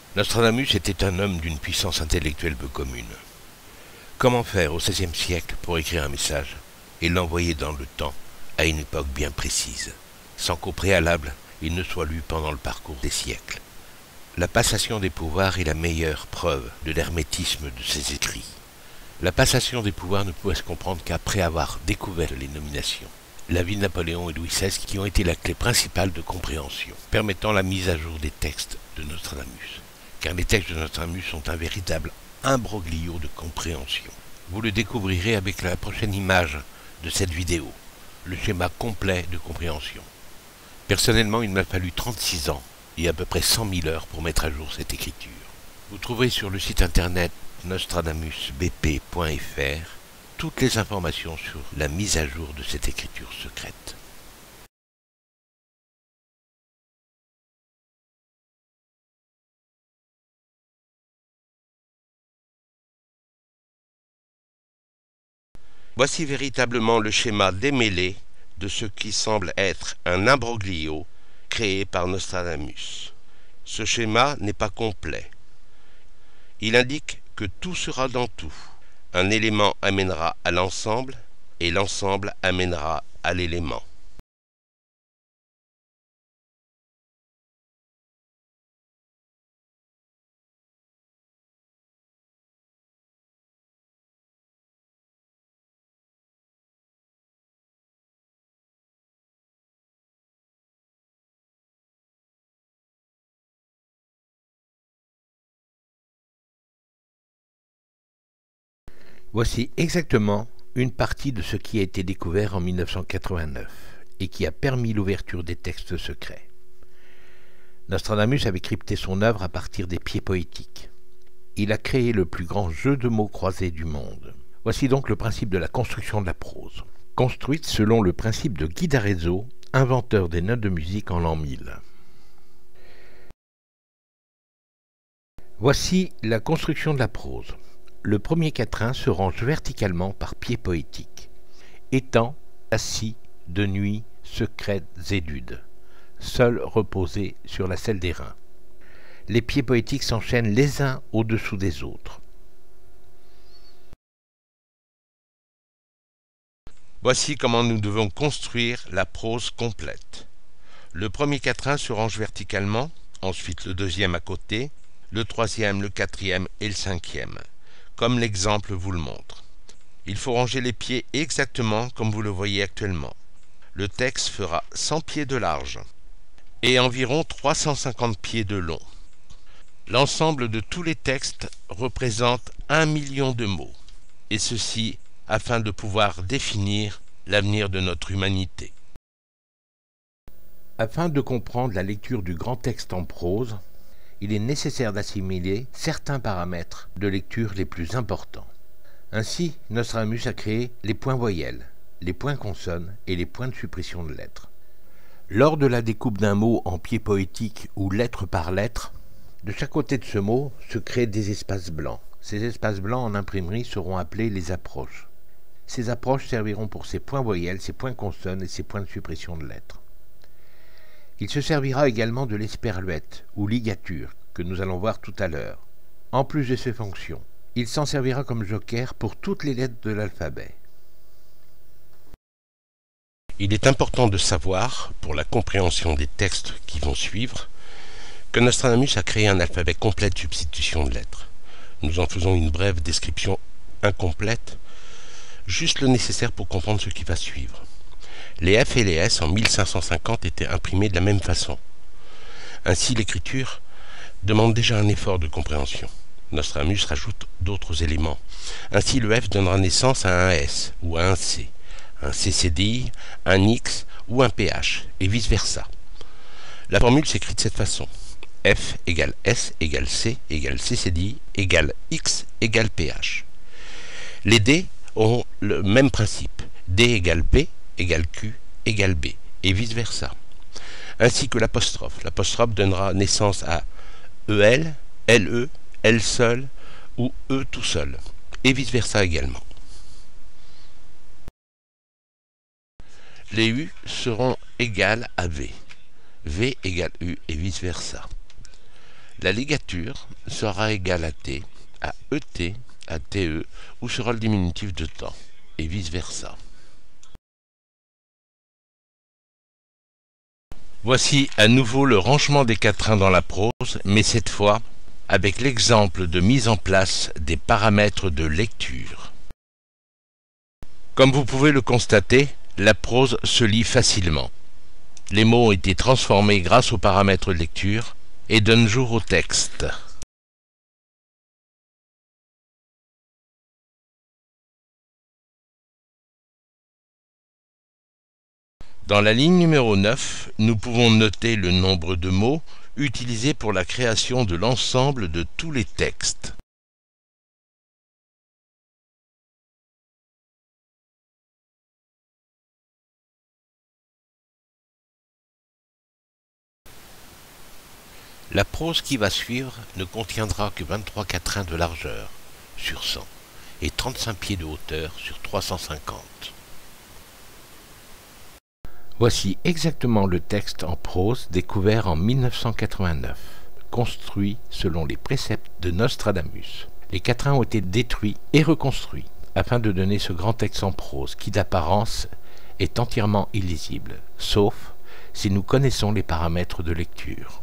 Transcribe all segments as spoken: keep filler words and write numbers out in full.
Nostradamus était un homme d'une puissance intellectuelle peu commune. Comment faire au seizième siècle pour écrire un message et l'envoyer dans le temps à une époque bien précise, sans qu'au préalable il ne soit lu pendant le parcours des siècles? La passation des pouvoirs est la meilleure preuve de l'hermétisme de ses écrits. La passation des pouvoirs ne pouvait se comprendre qu'après avoir découvert les nominations. La vie de Napoléon et Louis seize qui ont été la clé principale de compréhension, permettant la mise à jour des textes de Nostradamus. Car les textes de Nostradamus sont un véritable imbroglio de compréhension. Vous le découvrirez avec la prochaine image de cette vidéo, le schéma complet de compréhension. Personnellement, il m'a fallu trente-six ans et à peu près cent mille heures pour mettre à jour cette écriture. Vous trouverez sur le site internet nostradamus b p point f r toutes les informations sur la mise à jour de cette écriture secrète. Voici véritablement le schéma démêlé de ce qui semble être un imbroglio créé par Nostradamus. Ce schéma n'est pas complet. Il indique que tout sera dans tout. Un élément amènera à l'ensemble et l'ensemble amènera à l'élément. Voici exactement une partie de ce qui a été découvert en mille neuf cent quatre-vingt-neuf et qui a permis l'ouverture des textes secrets. Nostradamus avait crypté son œuvre à partir des pieds poétiques. Il a créé le plus grand jeu de mots croisés du monde. Voici donc le principe de la construction de la prose, construite selon le principe de Guy d'Arezzo, inventeur des notes de musique en l'an mille. Voici la construction de la prose. Le premier quatrain se range verticalement par pieds poétiques. Étant, assis, de nuit, secrètes et dudes, seuls reposés sur la selle des reins. Les pieds poétiques s'enchaînent les uns au-dessous des autres. Voici comment nous devons construire la prose complète. Le premier quatrain se range verticalement, ensuite le deuxième à côté, le troisième, le quatrième et le cinquième, comme l'exemple vous le montre. Il faut ranger les pieds exactement comme vous le voyez actuellement. Le texte fera cent pieds de large et environ trois cent cinquante pieds de long. L'ensemble de tous les textes représente un million de mots, et ceci afin de pouvoir définir l'avenir de notre humanité. Afin de comprendre la lecture du grand texte en prose, il est nécessaire d'assimiler certains paramètres de lecture les plus importants. Ainsi, Nostradamus a créé les points voyelles, les points consonnes et les points de suppression de lettres. Lors de la découpe d'un mot en pieds poétiques ou lettre par lettre, de chaque côté de ce mot se créent des espaces blancs. Ces espaces blancs en imprimerie seront appelés les approches. Ces approches serviront pour ces points voyelles, ces points consonnes et ces points de suppression de lettres. Il se servira également de l'esperluette ou ligature que nous allons voir tout à l'heure. En plus de ces fonctions, il s'en servira comme joker pour toutes les lettres de l'alphabet. Il est important de savoir, pour la compréhension des textes qui vont suivre, que Nostradamus a créé un alphabet complet de substitution de lettres. Nous en faisons une brève description incomplète, juste le nécessaire pour comprendre ce qui va suivre. Les F et les S en mille cinq cent cinquante étaient imprimés de la même façon. Ainsi, l'écriture demande déjà un effort de compréhension. Nostradamus rajoute d'autres éléments. Ainsi, le F donnera naissance à un S ou à un C, un C C D I, un X ou un P H, et vice-versa. La formule s'écrit de cette façon. F égale S égale C égale C C D I égale X égale P H. Les D auront le même principe. D égale P égale Q égale B, et vice-versa. Ainsi que l'apostrophe. L'apostrophe donnera naissance à E L, L E, L seul ou E tout seul, et vice-versa également. Les U seront égales à V, V égale U et vice-versa. La ligature sera égale à T, à E T, à T E, ou sera le diminutif de temps, et vice-versa. Voici à nouveau le rangement des quatrains dans la prose, mais cette fois avec l'exemple de mise en place des paramètres de lecture. Comme vous pouvez le constater, la prose se lit facilement. Les mots ont été transformés grâce aux paramètres de lecture et donnent jour au texte. Dans la ligne numéro neuf, nous pouvons noter le nombre de mots utilisés pour la création de l'ensemble de tous les textes. La prose qui va suivre ne contiendra que vingt-trois quatrains de largeur sur cent et trente-cinq pieds de hauteur sur trois cent cinquante. Voici exactement le texte en prose découvert en mille neuf cent quatre-vingt-neuf, construit selon les préceptes de Nostradamus. Les quatrains ont été détruits et reconstruits afin de donner ce grand texte en prose qui d'apparence est entièrement illisible, sauf si nous connaissons les paramètres de lecture.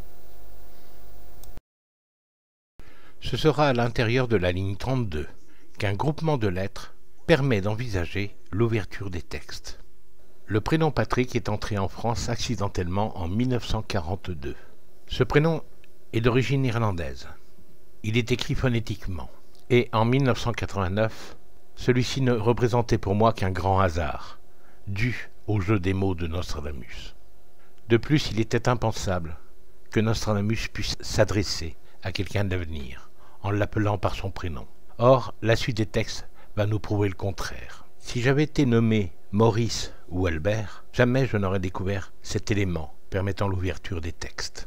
Ce sera à l'intérieur de la ligne trente-deux qu'un groupement de lettres permet d'envisager l'ouverture des textes. Le prénom Patrick est entré en France accidentellement en mille neuf cent quarante-deux. Ce prénom est d'origine irlandaise. Il est écrit phonétiquement. Et en mille neuf cent quatre-vingt-neuf, celui-ci ne représentait pour moi qu'un grand hasard, dû au jeu des mots de Nostradamus. De plus, il était impensable que Nostradamus puisse s'adresser à quelqu'un de l'avenir, en l'appelant par son prénom. Or, la suite des textes va nous prouver le contraire. Si j'avais été nommé Maurice ou Albert, jamais je n'aurais découvert cet élément permettant l'ouverture des textes.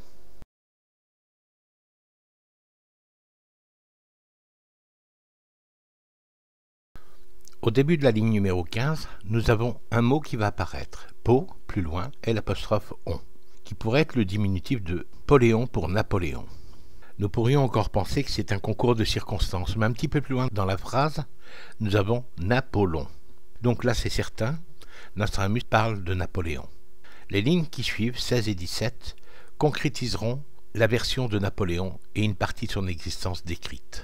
Au début de la ligne numéro quinze, nous avons un mot qui va apparaître, po, plus loin, et l'apostrophe on, qui pourrait être le diminutif de Poléon pour Napoléon. Nous pourrions encore penser que c'est un concours de circonstances, mais un petit peu plus loin dans la phrase, nous avons Napoléon. Donc là, c'est certain, Nostradamus parle de Napoléon. Les lignes qui suivent, seize et dix-sept, concrétiseront la version de Napoléon et une partie de son existence décrite.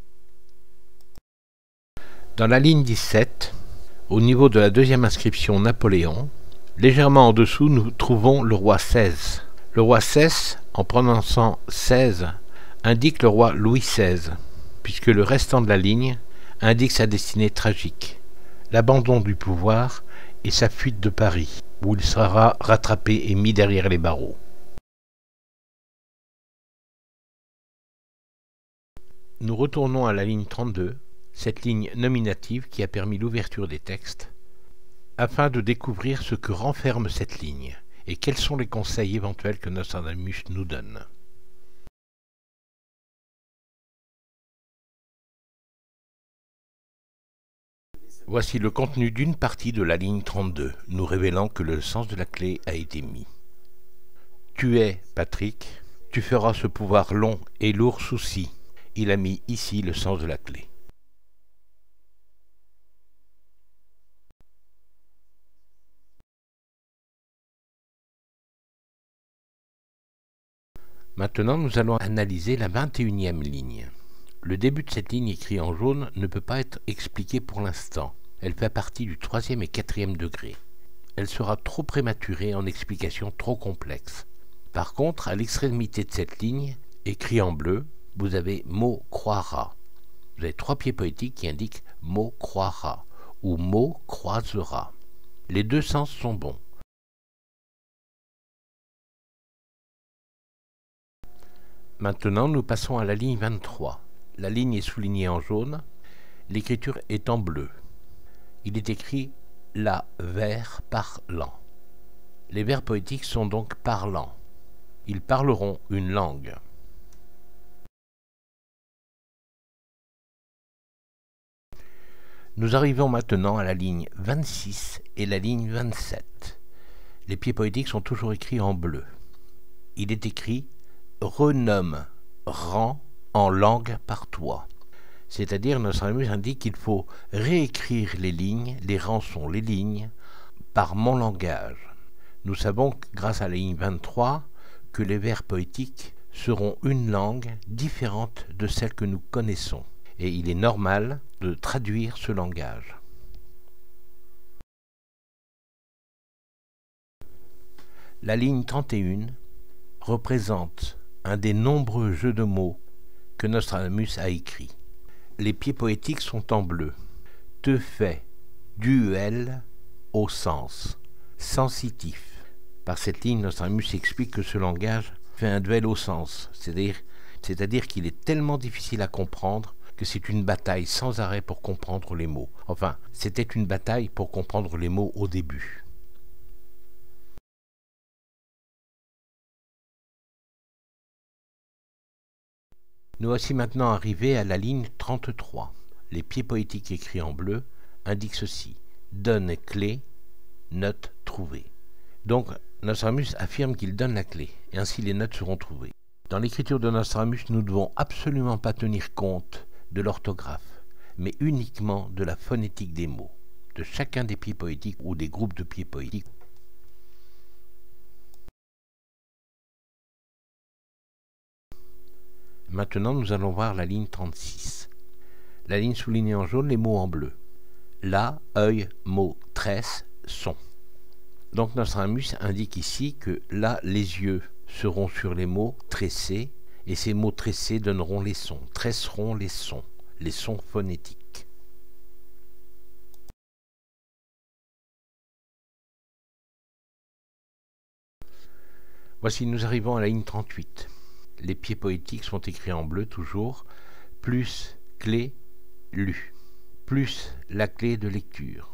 Dans la ligne dix-sept, au niveau de la deuxième inscription Napoléon, légèrement en dessous, nous trouvons le roi seize. Le roi seize, en prononçant seize, indique le roi Louis seize, puisque le restant de la ligne indique sa destinée tragique, l'abandon du pouvoir et sa fuite de Paris, où il sera rattrapé et mis derrière les barreaux. Nous retournons à la ligne trente-deux, cette ligne nominative qui a permis l'ouverture des textes, afin de découvrir ce que renferme cette ligne et quels sont les conseils éventuels que Nostradamus nous donne. Voici le contenu d'une partie de la ligne trente-deux, nous révélant que le sens de la clé a été mis. Tu es, Patrick, tu feras ce pouvoir long et lourd souci. Il a mis ici le sens de la clé. Maintenant, nous allons analyser la vingt et unième ligne. Le début de cette ligne écrit en jaune ne peut pas être expliqué pour l'instant. Elle fait partie du troisième et quatrième degré. Elle sera trop prématurée en explication trop complexe. Par contre, à l'extrémité de cette ligne, écrit en bleu, vous avez mot croira. Vous avez trois pieds poétiques qui indiquent mot croira ou mot croisera. Les deux sens sont bons. Maintenant, nous passons à la ligne vingt-trois. La ligne est soulignée en jaune, l'écriture est en bleu. Il est écrit « la vers parlant ». Les vers poétiques sont donc parlants. Ils parleront une langue. Nous arrivons maintenant à la ligne vingt-six et la ligne vingt-sept. Les pieds poétiques sont toujours écrits en bleu. Il est écrit « renomme rang en langue par toi. C'est-à-dire, Nostradamus indique qu'il faut réécrire les lignes, les rangs sont les lignes, par mon langage. Nous savons, grâce à la ligne vingt-trois, que les vers poétiques seront une langue différente de celle que nous connaissons. Et il est normal de traduire ce langage. La ligne trente et un représente un des nombreux jeux de mots que Nostradamus a écrits. Les pieds poétiques sont en bleu. Te fait duel au sens sensitif. Par cette ligne, Nostradamus explique que ce langage fait un duel au sens, c'est-à-dire, c'est-à-dire qu'il est tellement difficile à comprendre que c'est une bataille sans arrêt pour comprendre les mots. Enfin, c'était une bataille pour comprendre les mots au début. Nous voici maintenant arrivés à la ligne trente-trois. Les pieds poétiques écrits en bleu indiquent ceci. Donne clé, note trouvée. Donc, Nostradamus affirme qu'il donne la clé, et ainsi les notes seront trouvées. Dans l'écriture de Nostradamus, nous ne devons absolument pas tenir compte de l'orthographe, mais uniquement de la phonétique des mots, de chacun des pieds poétiques ou des groupes de pieds poétiques. Maintenant, nous allons voir la ligne trente-six. La ligne soulignée en jaune, les mots en bleu. La, œil, mot, tresse, son. Donc Nostradamus indique ici que là, les yeux seront sur les mots tressés, et ces mots tressés donneront les sons, tresseront les sons, les sons phonétiques. Voici, nous arrivons à la ligne trente-huit. Les pieds poétiques sont écrits en bleu toujours, plus clé, lu, plus la clé de lecture.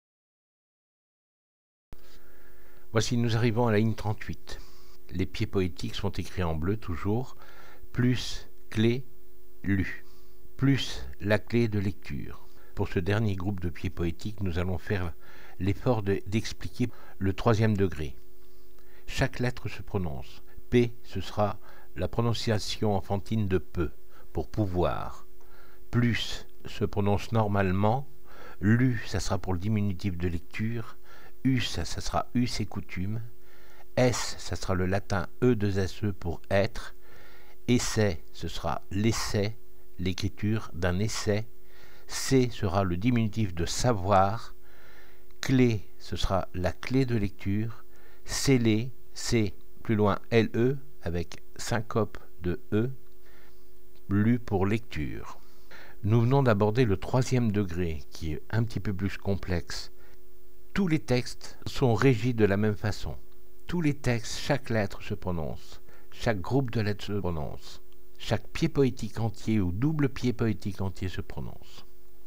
Voici, nous arrivons à la ligne trente-huit. Les pieds poétiques sont écrits en bleu toujours, plus clé, lu, plus la clé de lecture. Pour ce dernier groupe de pieds poétiques, nous allons faire l'effort d'expliquer le troisième degré. Chaque lettre se prononce. P, ce sera la prononciation enfantine de peu, pour pouvoir. Plus se prononce normalement. Lu, ça sera pour le diminutif de lecture. Us, ça, ça sera us et coutume. S, ça sera le latin E deux S E pour être. Essai, ce sera l'essai, l'écriture d'un essai. C sera le diminutif de savoir. Clé, ce sera la clé de lecture. Scellé, C, plus loin L E, avec syncope de E, lu pour lecture. Nous venons d'aborder le troisième degré, qui est un petit peu plus complexe. Tous les textes sont régis de la même façon. Tous les textes, chaque lettre se prononce. Chaque groupe de lettres se prononce. Chaque pied poétique entier ou double pied poétique entier se prononce.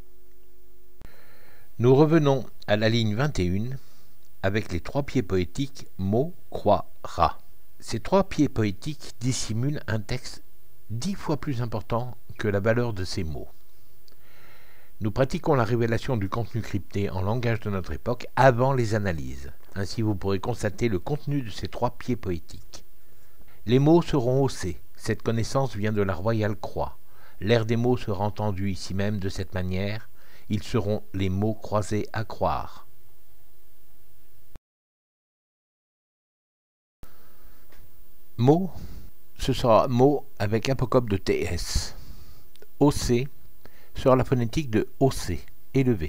Nous revenons à la ligne vingt et un avec les trois pieds poétiques mot, croix, rat. Ces trois pieds poétiques dissimulent un texte dix fois plus important que la valeur de ces mots. Nous pratiquons la révélation du contenu crypté en langage de notre époque avant les analyses. Ainsi, vous pourrez constater le contenu de ces trois pieds poétiques. Les mots seront haussés. Cette connaissance vient de la royale croix. L'air des mots sera entendu ici même de cette manière. Ils seront les mots croisés à croire. Mot, ce sera mot avec apocope de T S. Haussé sera la phonétique de hausser, élevé.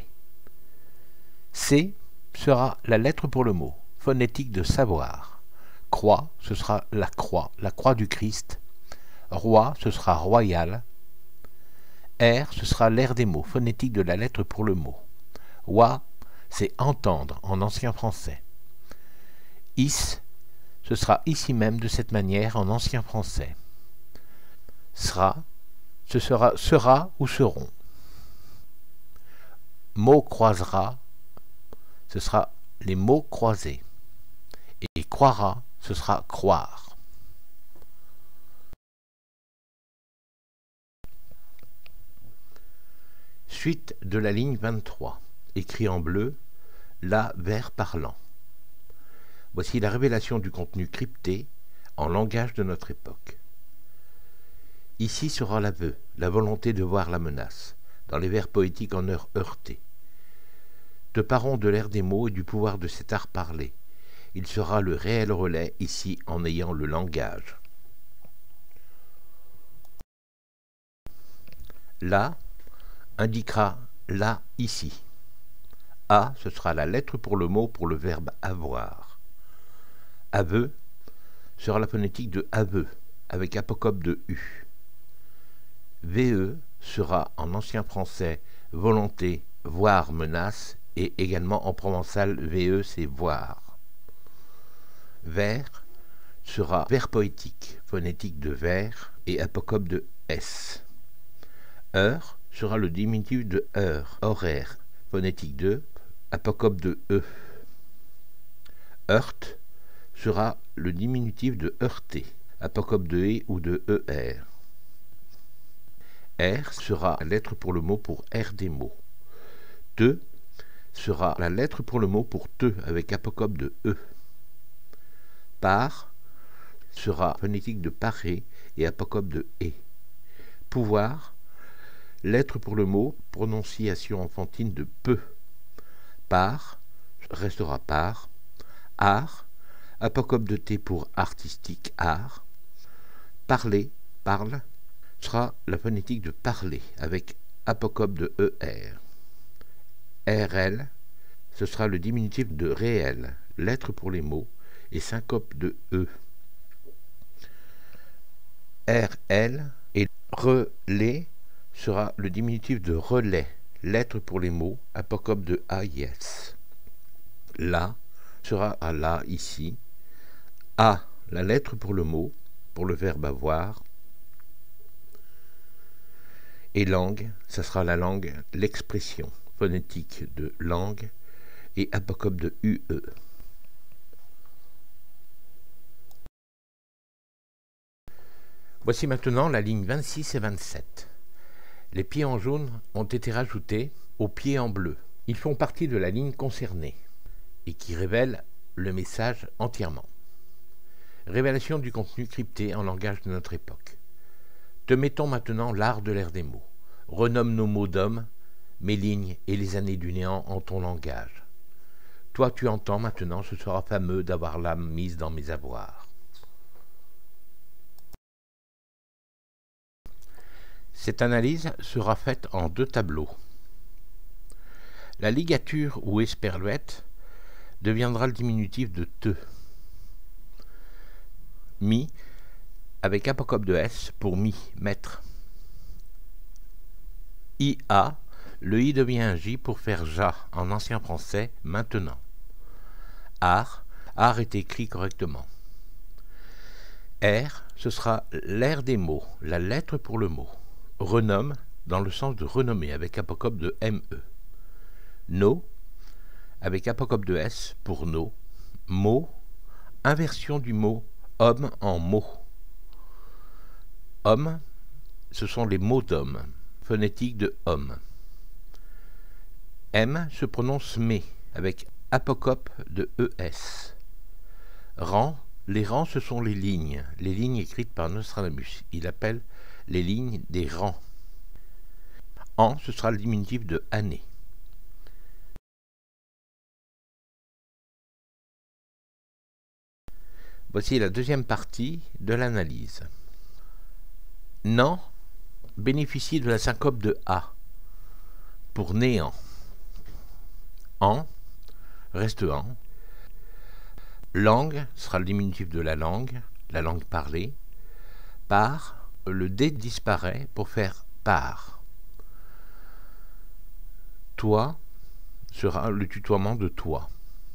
C sera la lettre pour le mot, phonétique de savoir. Croix, ce sera la croix, la croix du Christ. Roi, ce sera royal. R, ce sera l'air des mots, phonétique de la lettre pour le mot. Wa, c'est entendre en ancien français. Is, ce sera ici même de cette manière en ancien français. Sera, ce sera sera ou seront. Mot croisera, ce sera les mots croisés. Et croira, ce sera croire. Suite de la ligne vingt-trois, écrit en bleu, là vers parlant. Voici la révélation du contenu crypté en langage de notre époque. Ici sera l'aveu, la volonté de voir la menace, dans les vers poétiques en heure heurtée. Te parons de l'air des mots et du pouvoir de cet art parlé. Il sera le réel relais ici en ayant le langage. Là indiquera là ici. A, ce sera la lettre pour le mot pour le verbe avoir. Aveu sera la phonétique de aveu, avec apocope de U. Ve sera en ancien français volonté, voir, menace, et également en provençal Ve c'est voir. Vers sera vers poétique, phonétique de vers et apocope de S. Heure sera le diminutif de heure, horaire, phonétique de, apocope de E. Heurte sera le diminutif de heurter, apocope de E ou de E R. R sera la lettre pour le mot pour R des mots. Te sera la lettre pour le mot pour te avec apocope de E. Par sera phonétique de parer et apocope de E. Pouvoir, lettre pour le mot, prononciation enfantine de peu. Par restera par. Art, apocope de T pour artistique, art. Parler, parle, sera la phonétique de parler avec apocope de E R. R L, ce sera le diminutif de réel, lettre pour les mots, et syncope de E. R L et relais sera le diminutif de relais, lettre pour les mots, apocope de A I S. Là sera à là ici. A, la lettre pour le mot, pour le verbe avoir. Et langue, ça sera la langue, l'expression, phonétique de langue, et apocope de U E. Voici maintenant la ligne vingt-six et vingt-sept. Les pieds en jaune ont été rajoutés aux pieds en bleu. Ils font partie de la ligne concernée et qui révèle le message entièrement. Révélation du contenu crypté en langage de notre époque. Te mettons maintenant l'art de l'ère des mots. Renomme nos mots d'homme, mes lignes et les années du néant en ton langage. Toi tu entends maintenant, ce sera fameux d'avoir l'âme mise dans mes avoirs. Cette analyse sera faite en deux tableaux. La ligature ou esperluette deviendra le diminutif de te. Mi avec apocope de S pour mi, maître. I A, le I devient un J pour faire ja en ancien français maintenant. Art, art est écrit correctement. R, ce sera l'air des mots, la lettre pour le mot. Renomme dans le sens de renommer avec apocope de M E. No avec apocope de S pour no. Mot, inversion du mot homme en mot. Homme, ce sont les mots d'homme, phonétique de homme. M se prononce mais avec apocope de E S. Rang, les rangs ce sont les lignes, les lignes écrites par Nostradamus. Il appelle les lignes des rangs. En, ce sera le diminutif de année. Voici la deuxième partie de l'analyse. Nan bénéficie de la syncope de A pour néant. En reste en. Langue sera le diminutif de la langue, la langue parlée. Par, le D disparaît pour faire par. Toi sera le tutoiement de toi.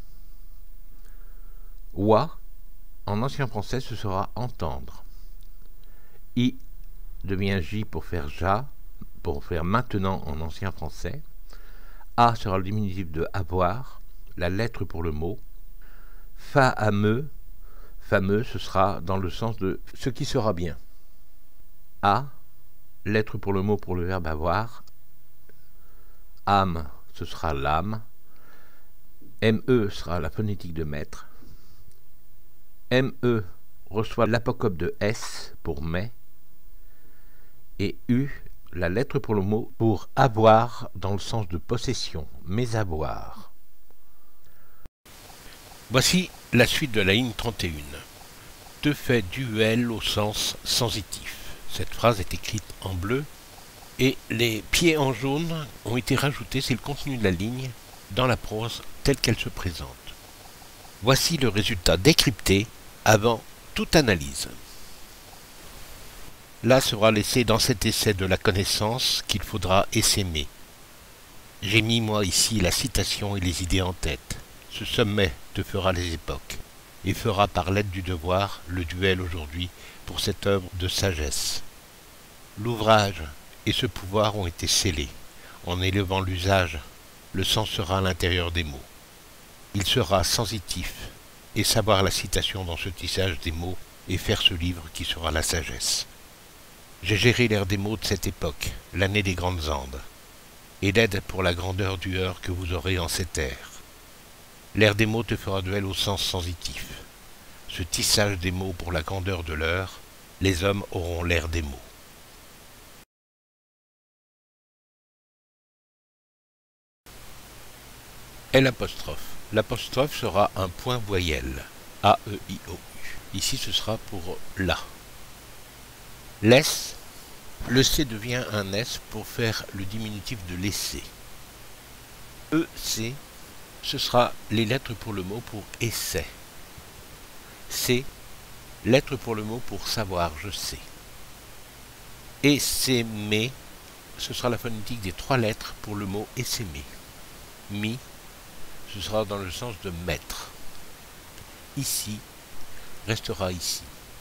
Oua, en ancien français, ce sera entendre. I devient J pour faire ja, pour faire maintenant en ancien français. A sera le diminutif de avoir, la lettre pour le mot. Fameux, fameux, ce sera dans le sens de ce qui sera bien. A, lettre pour le mot pour le verbe avoir. Âme, ce sera l'âme. Me sera la phonétique de maître. Me reçoit l'apocope de S pour mais. Et U, la lettre pour le mot pour avoir dans le sens de possession, mes avoirs. Voici la suite de la ligne trente et un. Te fait duel au sens sensitif. Cette phrase est écrite en bleu et les pieds en jaune ont été rajoutés, c'est le contenu de la ligne, dans la prose telle qu'elle se présente. Voici le résultat décrypté avant toute analyse. Là sera laissé dans cet essai de la connaissance qu'il faudra essaimer. J'ai mis moi ici la citation et les idées en tête. Ce sommet te fera les époques et fera par l'aide du devoir le duel aujourd'hui pour cette œuvre de sagesse. L'ouvrage et ce pouvoir ont été scellés. En élevant l'usage, le sens sera à l'intérieur des mots. Il sera sensitif et savoir la citation dans ce tissage des mots et faire ce livre qui sera la sagesse. J'ai géré l'air des mots de cette époque, l'année des grandes Andes, et l'aide pour la grandeur du heure que vous aurez en cette ère. L'air des mots te fera duel au sens sensitif. Ce tissage des mots pour la grandeur de l'heure, les hommes auront l'air des mots. L apostrophe. L'apostrophe sera un point voyelle. A, E, I, O, U. Ici, ce sera pour la. Laisse. Le C devient un S pour faire le diminutif de laisser. E, C. Ce sera les lettres pour le mot pour essai. C. Lettres pour le mot pour savoir, je sais. Essaimer. Ce sera la phonétique des trois lettres pour le mot essaimer. Mi. Ce sera dans le sens de mettre. Ici restera ici.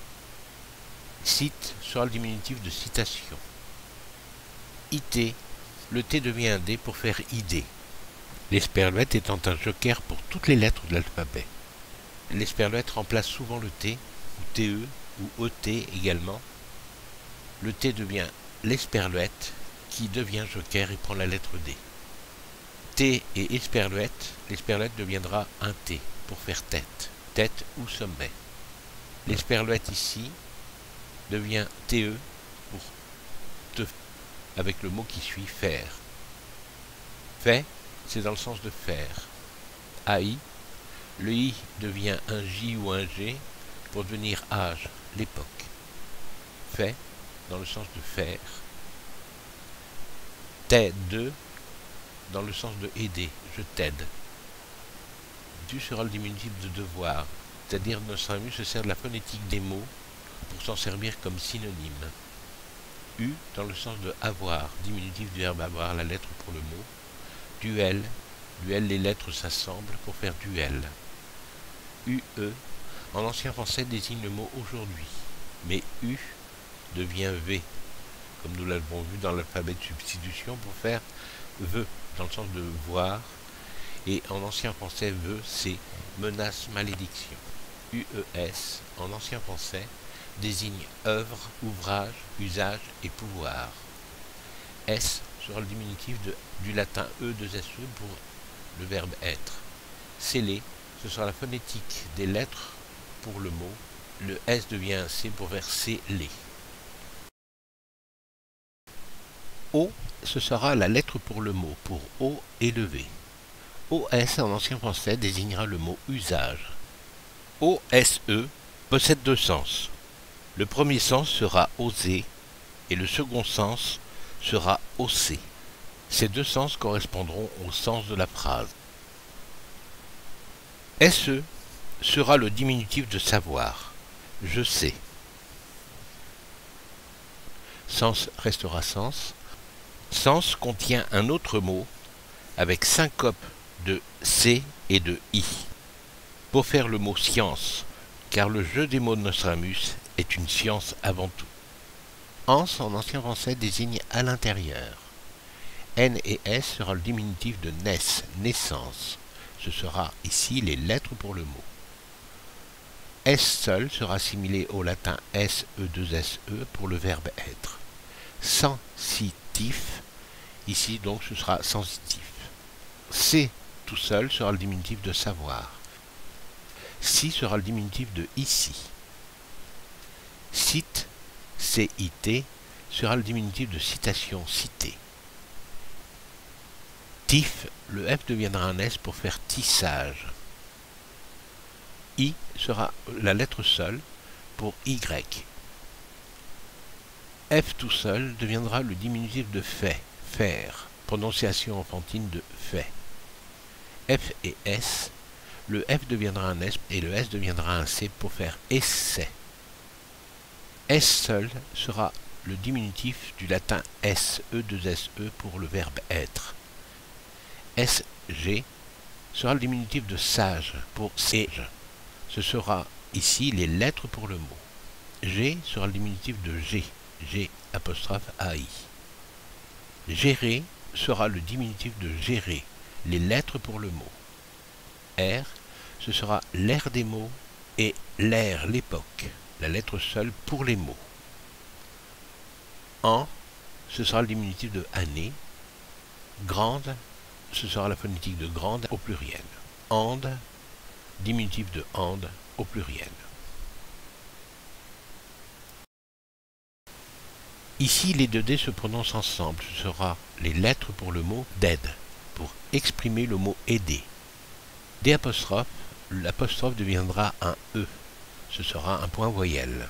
Cite sera le diminutif de citation. It, le T devient un D pour faire idée. L'esperluette étant un joker pour toutes les lettres de l'alphabet. L'esperluette remplace souvent le T, ou T E, ou E T également. Le T devient l'esperluette, qui devient joker et prend la lettre D. T et esperluette, l'esperluette deviendra un T pour faire tête, tête ou sommet. L'esperluette ici devient T E pour te, avec le mot qui suit faire. Fait, c'est dans le sens de faire. A I, le I devient un J ou un G pour devenir âge, l'époque. Fait, dans le sens de faire. T'aide, dans le sens de aider, je t'aide. Du sera le diminutif de devoir, c'est-à-dire Nostradamus se sert de la phonétique des mots pour s'en servir comme synonyme. U dans le sens de avoir, diminutif du verbe avoir, la lettre pour le mot. Duel, duel les lettres s'assemblent pour faire duel. U E, en ancien français désigne le mot aujourd'hui, mais U devient V, comme nous l'avons vu dans l'alphabet de substitution pour faire veut, dans le sens de voir, et en ancien français veut, c'est menace, malédiction. U E S, en ancien français, désigne œuvre, ouvrage, usage et pouvoir. S sera le diminutif de, du latin E deux S E pour le verbe être. Sceller, ce sera la phonétique des lettres pour le mot. Le S devient un C pour faire sceller. O, ce sera la lettre pour le mot, pour haut élevé. O S en ancien français désignera le mot usage. O S E possède deux sens. Le premier sens sera oser et le second sens sera hausser. Ces deux sens correspondront au sens de la phrase. S E sera le diminutif de savoir. Je sais. Sens restera sens. Sens contient un autre mot avec syncope de C et de I. Pour faire le mot science, car le jeu des mots de Nostradamus est une science avant tout. Ans en ancien français désigne à l'intérieur. N et S sera le diminutif de naisse, naissance. Ce sera ici les lettres pour le mot. S seul sera assimilé au latin S E deux S E pour le verbe être. Sensitif, ici donc ce sera sensitif. C tout seul sera le diminutif de savoir. Si sera le diminutif de ici. Cite, C I T, sera le diminutif de citation, cité. Tif, le F deviendra un S pour faire tissage. I sera la lettre seule pour Y. F tout seul deviendra le diminutif de fait, faire, prononciation enfantine de fait. F et S, le F deviendra un S et le S deviendra un C pour faire essai. S seul sera le diminutif du latin S, E deux S E pour le verbe être. S G sera le diminutif de sage pour sage. Ce sera ici les lettres pour le mot. G sera le diminutif de G, G apostrophe A I. Gérer sera le diminutif de gérer, les lettres pour le mot. R, ce sera l'air des mots et l'air, l'époque, la lettre seule pour les mots. En, ce sera le diminutif de année. Grande, ce sera la phonétique de grande au pluriel. Ande, diminutif de ande au pluriel. Ici, les deux D se prononcent ensemble. Ce sera les lettres pour le mot d'aide, pour exprimer le mot aider. D apostrophe, l'apostrophe deviendra un E. Ce sera un point voyelle.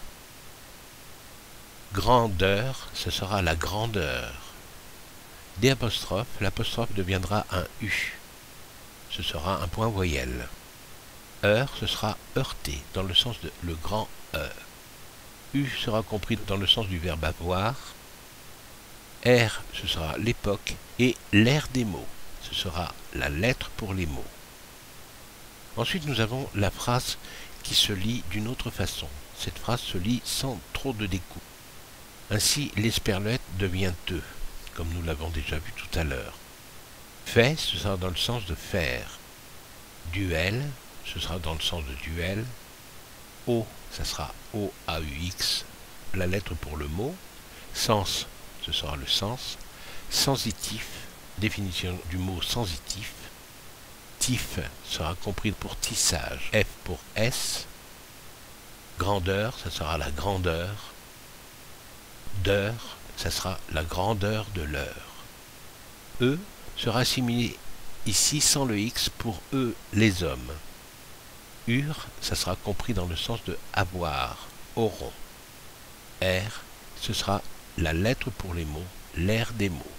Grandeur, ce sera la grandeur. D apostrophe, l'apostrophe deviendra un U. Ce sera un point voyelle. Heure, ce sera heurter, dans le sens de le grand E. U sera compris dans le sens du verbe avoir. R, ce sera l'époque. Et l'air des mots, ce sera la lettre pour les mots. Ensuite, nous avons la phrase qui se lit d'une autre façon. Cette phrase se lit sans trop de découpe. Ainsi, l'esperluette devient te, comme nous l'avons déjà vu tout à l'heure. Fait, ce sera dans le sens de faire. Duel, ce sera dans le sens de duel. O, ça sera O A U X, la lettre pour le mot. Sens, ce sera le sens. Sensitif, définition du mot sensitif. Tif sera compris pour tissage. F pour S. Grandeur, ça sera la grandeur. D'heure, ça sera la grandeur de l'heure. E sera assimilé ici sans le X pour eux, les hommes. Ur, ça sera compris dans le sens de avoir, auront. R, ce sera la lettre pour les mots, l'air des mots.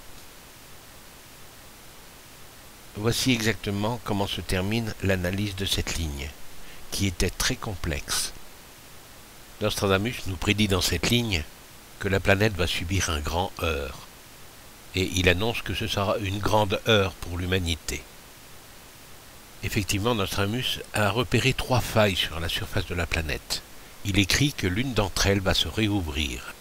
Voici exactement comment se termine l'analyse de cette ligne, qui était très complexe. Nostradamus nous prédit dans cette ligne que la planète va subir un grand heurt, et il annonce que ce sera une grande heure pour l'humanité. Effectivement, Nostradamus a repéré trois failles sur la surface de la planète. Il écrit que l'une d'entre elles va se réouvrir.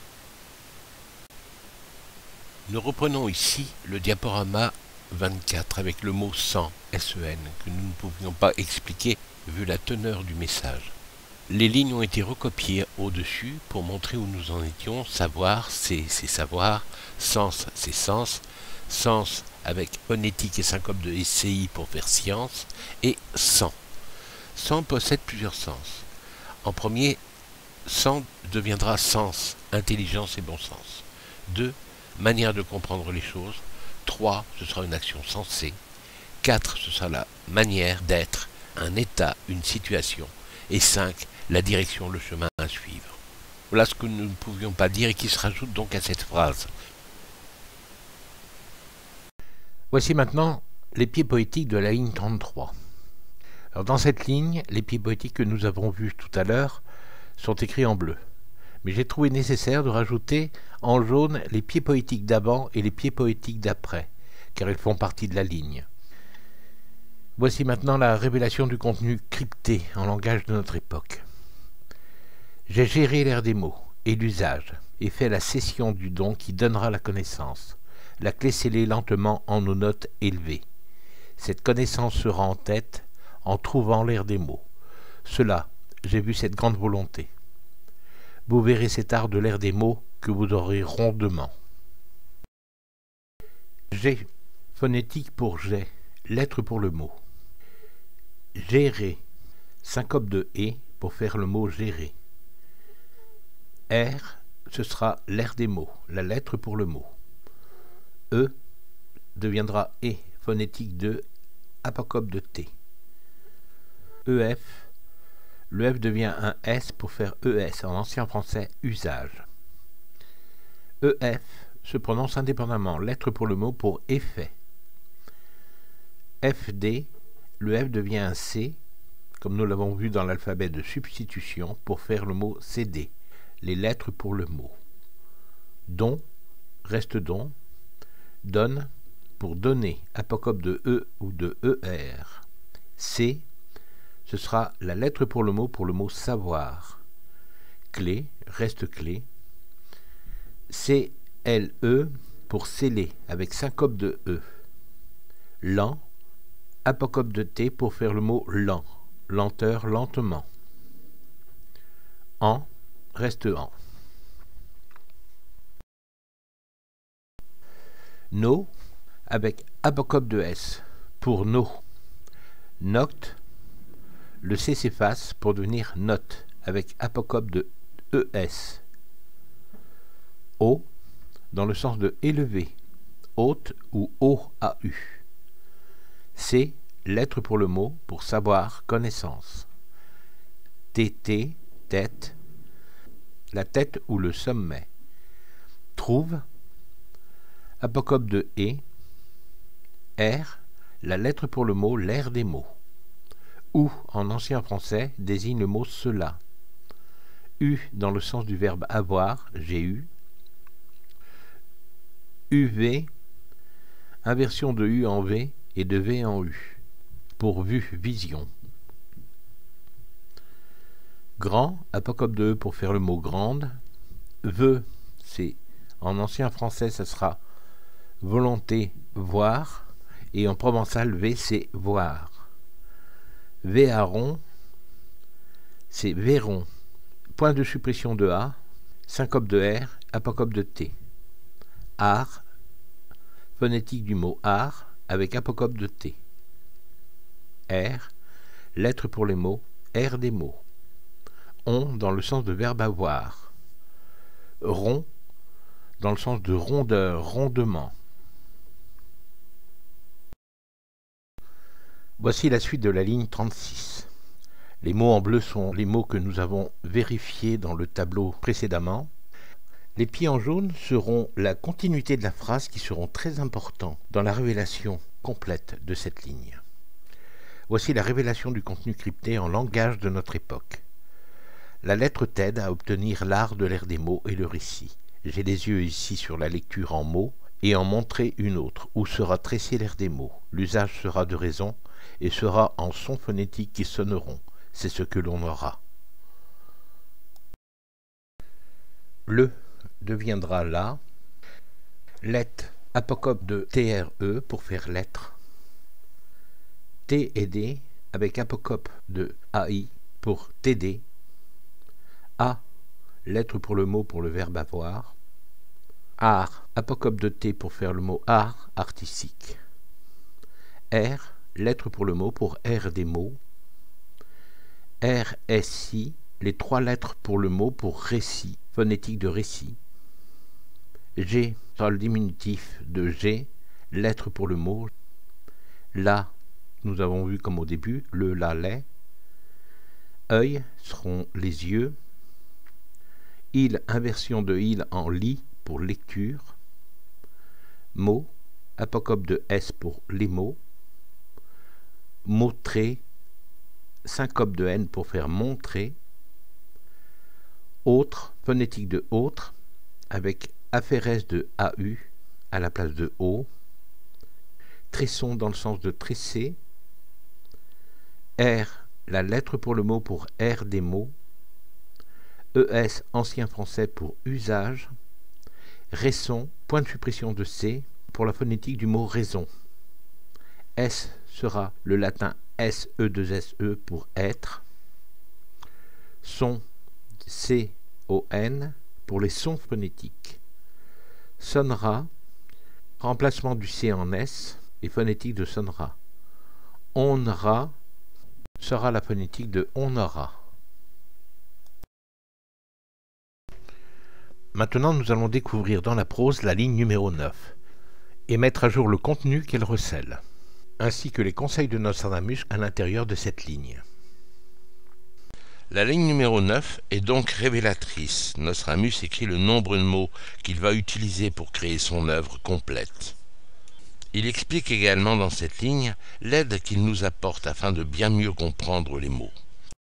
Nous reprenons ici le diaporama vingt-quatre avec le mot cent, S E N, que nous ne pouvions pas expliquer vu la teneur du message. Les lignes ont été recopiées au-dessus pour montrer où nous en étions. Savoir, c'est savoir. Sens, c'est sens. Sens avec phonétique et syncope de S C I pour faire science. Et sens. Sens possède plusieurs sens. En premier, sens deviendra sens, intelligence et bon sens. deux. Manière de comprendre les choses. trois. Ce sera une action sensée. quatre. Ce sera la manière d'être, un état, une situation. Et cinq. La direction, le chemin à suivre. Voilà ce que nous ne pouvions pas dire et qui se rajoute donc à cette phrase. Voici maintenant les pieds poétiques de la ligne trente-trois. Alors dans cette ligne, les pieds poétiques que nous avons vus tout à l'heure sont écrits en bleu. Mais j'ai trouvé nécessaire de rajouter en jaune les pieds poétiques d'avant et les pieds poétiques d'après, car ils font partie de la ligne. Voici maintenant la révélation du contenu crypté en langage de notre époque. J'ai géré l'air des mots et l'usage, et fait la cession du don qui donnera la connaissance, la clé scellée lentement en nos notes élevées. Cette connaissance sera en tête, en trouvant l'air des mots. Cela, j'ai vu cette grande volonté. Vous verrez cet art de l'air des mots que vous aurez rondement. G, phonétique pour j'ai, lettre pour le mot. Gérer, syncope de « et » pour faire le mot « gérer ». R, ce sera l'air des mots, la lettre pour le mot. E deviendra E, phonétique de apocope de T. E F, le F devient un S pour faire E S, en ancien français usage. E F se prononce indépendamment, lettre pour le mot pour effet. F D, le F devient un C, comme nous l'avons vu dans l'alphabet de substitution, pour faire le mot C D, les lettres pour le mot. Don, reste don, donne, pour donner, apocope de E ou de E R. C, ce sera la lettre pour le mot pour le mot savoir. Clé, reste clé. C L E pour sceller, avec syncope de E. Lent, apocope de T pour faire le mot lent, lenteur, lentement. En, reste en. No, avec apocope de S, pour no. Noct, le C s'efface pour devenir note, avec apocope de E S. O, dans le sens de élevé, haute ou O A U. C, lettre pour le mot, pour savoir, connaissance. T T, tête, la tête ou le sommet. Trouve, apocope de E. R, la lettre pour le mot, l'air des mots. Ou, en ancien français, désigne le mot cela. U, dans le sens du verbe avoir, j'ai eu. U V, inversion de U en V et de V en U, pour vue, vision. Grand, apocope de E pour faire le mot grande. Vœu, c'est, en ancien français, ça sera volonté, voir, et en provençal, V, c'est voir. Véaron, c'est verron. Point de suppression de A, syncope de R, apocope de T. Art, phonétique du mot art, avec apocope de T. R, lettre pour les mots, R des mots. On, dans le sens de verbe avoir. Rond, dans le sens de rondeur, rondement. Voici la suite de la ligne trente-six. Les mots en bleu sont les mots que nous avons vérifiés dans le tableau précédemment. Les pieds en jaune seront la continuité de la phrase qui seront très importants dans la révélation complète de cette ligne. Voici la révélation du contenu crypté en langage de notre époque. La lettre t'aide à obtenir l'art de l'air des mots et le récit. J'ai les yeux ici sur la lecture en mots et en montrer une autre, où sera tressé l'air des mots. L'usage sera de raison et sera en sons phonétiques qui sonneront. C'est ce que l'on aura. Le deviendra la. Let, apocope de T R E pour faire lettre. T et D avec apocope de A I pour T D. A, lettre pour le mot pour le verbe avoir. Art, apocope de T pour faire le mot art, artistique. R, lettre pour le mot pour R des mots. R, S, I, les trois lettres pour le mot pour récit, phonétique de récit. G sera le diminutif de G, lettre pour le mot. La, nous avons vu comme au début, le, la, les. Œil seront les yeux. Il, inversion de il en lit pour lecture. Mot, apocope de S pour les mots. Montrer, syncope de N pour faire montrer. Autre, phonétique de autre, avec aphérèse de A U à la place de O. Tresson dans le sens de tresser. R, la lettre pour le mot pour R des mots. E S, ancien français pour usage. Raison, point de suppression de C pour la phonétique du mot raison. S sera le latin S E deux S E pour être. Son, C O N pour les sons phonétiques. Sonnera, remplacement du C en S et phonétique de sonnera. Onera sera la phonétique de on aura. Maintenant, nous allons découvrir dans la prose la ligne numéro neuf et mettre à jour le contenu qu'elle recèle, ainsi que les conseils de Nostradamus à l'intérieur de cette ligne. La ligne numéro neuf est donc révélatrice. Nostradamus écrit le nombre de mots qu'il va utiliser pour créer son œuvre complète. Il explique également dans cette ligne l'aide qu'il nous apporte afin de bien mieux comprendre les mots.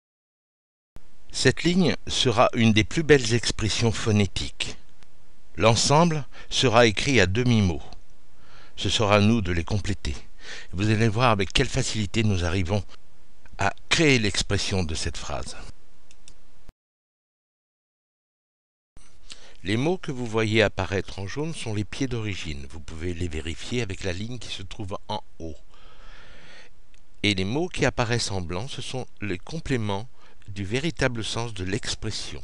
Cette ligne sera une des plus belles expressions phonétiques. L'ensemble sera écrit à demi-mots. Ce sera à nous de les compléter. Vous allez voir avec quelle facilité nous arrivons à créer l'expression de cette phrase. Les mots que vous voyez apparaître en jaune sont les pieds d'origine. Vous pouvez les vérifier avec la ligne qui se trouve en haut. Et les mots qui apparaissent en blanc, ce sont les compléments du véritable sens de l'expression.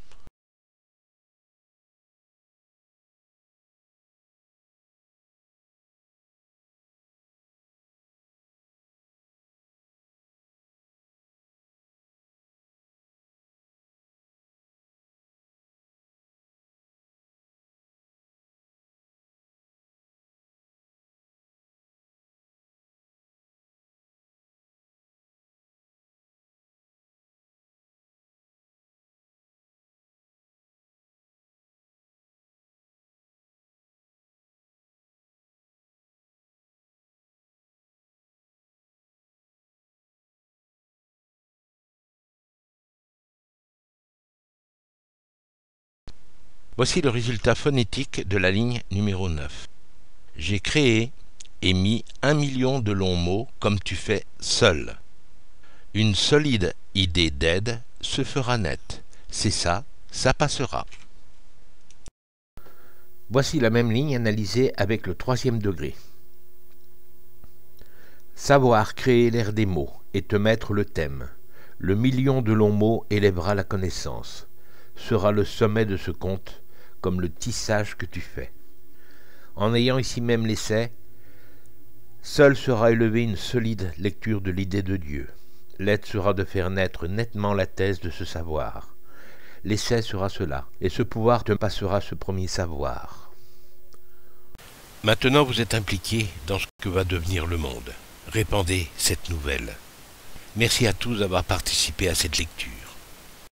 Voici le résultat phonétique de la ligne numéro neuf. J'ai créé et mis un million de longs mots comme tu fais seul. Une solide idée d'aide se fera nette. C'est ça, ça passera. Voici la même ligne analysée avec le troisième degré. Savoir créer l'air des mots et te mettre le thème. Le million de longs mots élèvera la connaissance. Sera le sommet de ce conte, comme le tissage que tu fais. En ayant ici même l'essai, seule sera élevée une solide lecture de l'idée de Dieu. L'aide sera de faire naître nettement la thèse de ce savoir. L'essai sera cela, et ce pouvoir te passera ce premier savoir. Maintenant vous êtes impliqué dans ce que va devenir le monde. Répandez cette nouvelle. Merci à tous d'avoir participé à cette lecture.